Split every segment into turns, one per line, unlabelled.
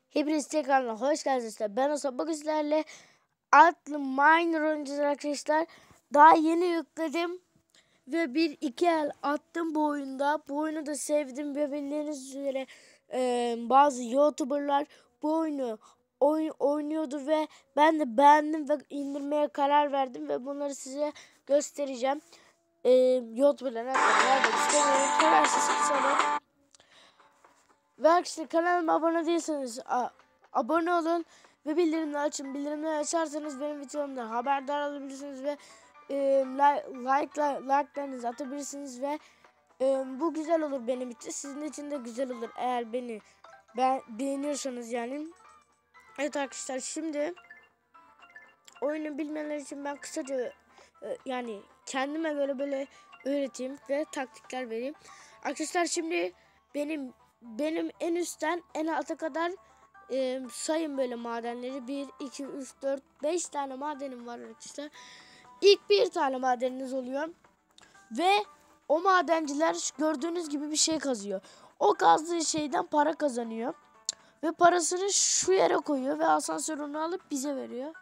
Hepiniz tekrardan hoş geldiniz. Ben Osman. Bugün sizlerle adlı Miner oynayacağız arkadaşlar. Daha yeni yükledim ve bir iki el attım bu oyunda. Bu oyunu da sevdim ve bildiğiniz üzere bazı YouTuber'lar bu oyunu oynuyordu ve ben de beğendim ve indirmeye karar verdim ve bunları size göstereceğim. YouTuber'lara nerede istemiyorum. Kolaysa sanırım. Ve arkadaşlar kanalıma abone değilseniz abone olun ve bildirimleri açın. Bildirimleri açarsanız benim videomdan haberdar olabilirsiniz ve like'larınızı atabilirsiniz ve bu güzel olur benim için. Sizin için de güzel olur eğer beni beğeniyorsanız yani. Evet arkadaşlar, şimdi oyunu bilmeyenler için ben kısaca yani kendime göre böyle öğreteyim ve taktikler vereyim. Arkadaşlar şimdi benim en üstten en alta kadar sayın böyle madenleri. 1, 2, 3, 4, 5 tane madenim var arkadaşlar. İlk bir tane madeniniz oluyor. Ve o madenciler gördüğünüz gibi bir şey kazıyor. O kazdığı şeyden para kazanıyor. Ve parasını şu yere koyuyor ve asansör onu alıp bize veriyor.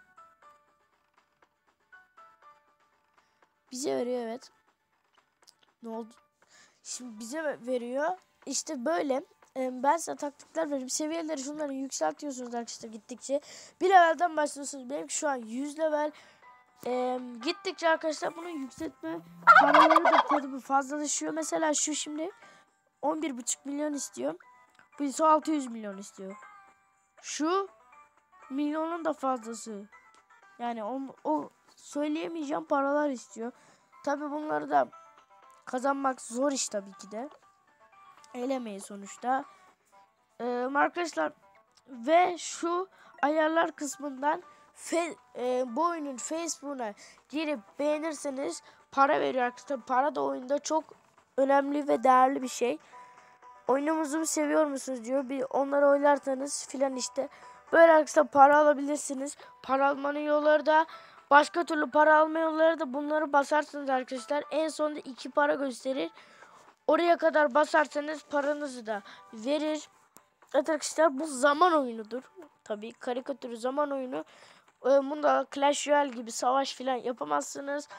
Bize veriyor, evet. Ne oldu? Şimdi bize veriyor. İşte böyle. Ben size taktikler veririm. Seviyeleri şunları yükseltiyorsunuz arkadaşlar gittikçe. Bir levelden başlıyorsunuz. Benim şu an 100 level. Gittikçe arkadaşlar bunu yükseltme paraları da tabii fazlalaşıyor. Mesela şu şimdi 11,5 milyon istiyor. Bu ise 600 milyon istiyor. Şu milyonun da fazlası. Yani o söyleyemeyeceğim paralar istiyor. Tabii bunları da kazanmak zor iş tabii ki de. Elemeyi sonuçta. Arkadaşlar ve şu ayarlar kısmından bu oyunun Facebook'una girip beğenirseniz para veriyor arkadaşlar. Para da oyunda çok önemli ve değerli bir şey. Oyunumuzu seviyor musunuz diyor. Bir onları oylarsanız filan işte. Böyle arkadaşlar para alabilirsiniz. Para almanın yolları da başka türlü para alma yolları da bunları basarsınız arkadaşlar. En sonunda 2 para gösterir. Oraya kadar basarsanız paranızı da verir. Evet arkadaşlar, bu zaman oyunudur. Tabii karikatür zaman oyunu. Bunda Clash Royale gibi savaş filan yapamazsınız.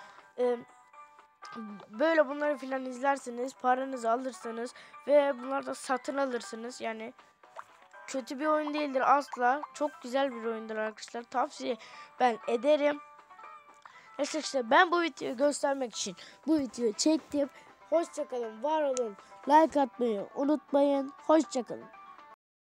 Böyle bunları filan izlersiniz. Paranızı alırsınız. Ve bunları da satın alırsınız. Yani kötü bir oyun değildir asla. Çok güzel bir oyundur arkadaşlar. Tavsiye ben ederim. İşte ben bu videoyu göstermek için bu videoyu çektim. Hoşçakalın, var olun, like atmayı unutmayın. Hoşçakalın.